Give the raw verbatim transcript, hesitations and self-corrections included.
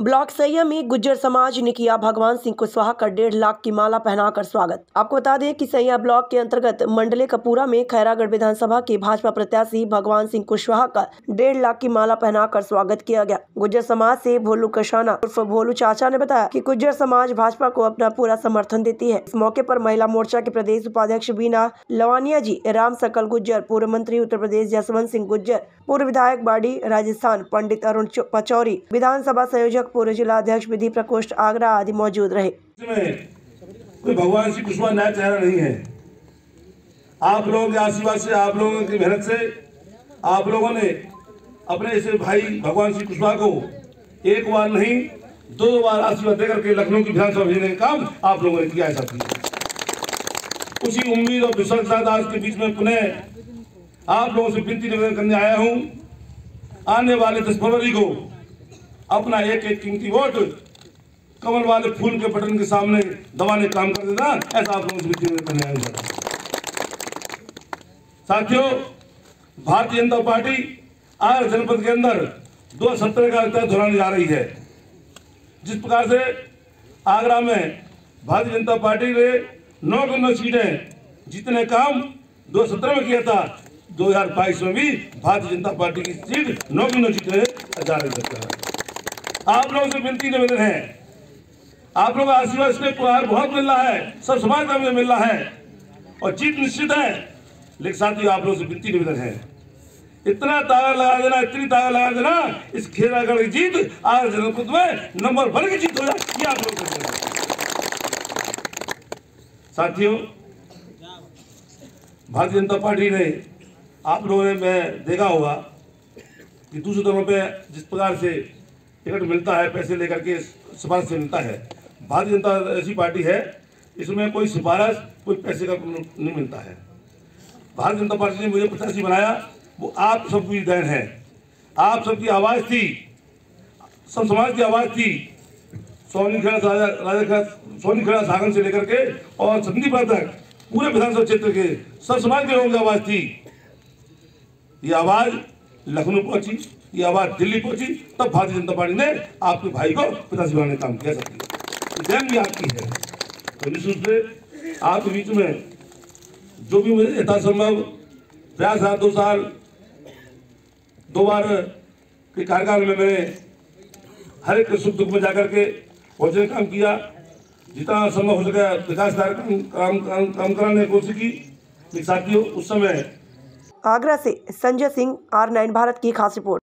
Block सैया में गुज्जर समाज ने किया भगवान सिंह कुशवाहा का डेढ़ लाख की माला पहनाकर स्वागत। आपको बता दें कि सैया ब्लॉक के अंतर्गत मंडले कपूरा में खैरागढ़ विधानसभा के भाजपा प्रत्याशी भगवान सिंह कुशवाहा का डेढ़ लाख की माला पहनाकर स्वागत किया गया। गुज्जर समाज से भोलू कशाना उर्फ भोलू चाचा ने बताया कि गुज्जर समाज भाजपा को अपना पूरा समर्थन देती है। इस मौके पर महिला मोर्चा के प्रदेश उपाध्यक्ष बीना लवानिया जी, राम सकल गुज्जर, पूर्व मंत्री उत्तर प्रदेश जसवंत सिंह गुज्जर, पूर्व विधायक बाड़ी राजस्थान पंडित अरुण पचौरी, विधानसभा संयोजक पूर्व जिला अध्यक्ष विधि प्रकोष्ठ आगरा आदि मौजूद रहे। कोई भगवान सिंह कुशवाहा नया चेहरा नहीं है। आप लोगों के आशीर्वाद से, आप लोगों की मेहनत से आप लोगों ने अपने ऐसे भाई भगवान सिंह कुशवाहा को एक बार नहीं दो बार आशीर्वाद देकर के लखनऊ की विधानसभा भेजने का काम आप लोगों ने किया है साथी। उसी उम्मीद और विश्वास के साथ आज के बीच में पुनः आप लोगों से विनती निवेदन करने आया हूं, आने वाले दस फरवरी को अपना एक एक कीमती वोट कमल वाले फूल के बटन के सामने दबाने काम कर देना, ऐसा आप लोगों से विनती निवेदन करने आया हूं। साथियों, भारतीय जनता पार्टी आगरा जनपद के अंदर दो हजार सत्रह का इतिहास दोहराने जा रही है। जिस प्रकार से आगरा में भारतीय जनता पार्टी ने नौ की नौ सीटें जीतने काम दो हजार सत्रह में किया था, दो हजार बाईस में भी भारतीय जनता पार्टी की सीट नौ की नौ सीटें जा रही है। आप लोगों से विनती निवेदन है, आप लोगों का आशीर्वाद से प्यार बहुत मिल रहा है, सब समाज का मिल रहा है और जीत निश्चित है। लेकिन साथियों, आप लोगों से विनती निवेदन है, इतना ताकत लगा देना, इतनी ताकत लगा देना, इस खैरागढ़ की जीत आगरा जनपद में नंबर वन की जीत हो जाए, ये आप लोग कहते हैं। साथियों, भारतीय जनता पार्टी ने, आप लोगों ने मैं देखा होगा कि दूसरे दलों पे जिस प्रकार से टिकट मिलता है, पैसे लेकर के सिफारिश से मिलता है, भारतीय जनता ऐसी पार्टी है इसमें कोई सिफारिश कोई पैसे का नहीं मिलता है। भारतीय जनता पार्टी ने मुझे प्रत्याशी बनाया, वो आप सबकी देन है, आप सबकी आवाज थी, सब समाज की आवाज थी। सोनी खेड़ा राजा राजा सोनी खेड़ा सागन से लेकर के और संदीप तक पूरे विधानसभा क्षेत्र के सब समाज के लोगों की आवाज थी। ये आवाज लखनऊ पहुंची, ये आवाज दिल्ली पहुंची, तब भारतीय जनता पार्टी ने आपके भाई को प्रत्याशी बनाने का काम किया सकती है। भी आपकी है, तो निश्चित रूप से आपके बीच में जो भी मुझे यथासंभव प्रयास रहा, दो साल दो बार के कार्यकाल में मैंने हर एक सुख दुख में जाकर के पहुंचने का काम किया, जितना संभव हो सका विकास कार्यक्रम काम काम, काम कराने की कोशिश की। लेकिन साथियों, उस समय आगरा से संजय सिंह, आर नाइन भारत की खास रिपोर्ट।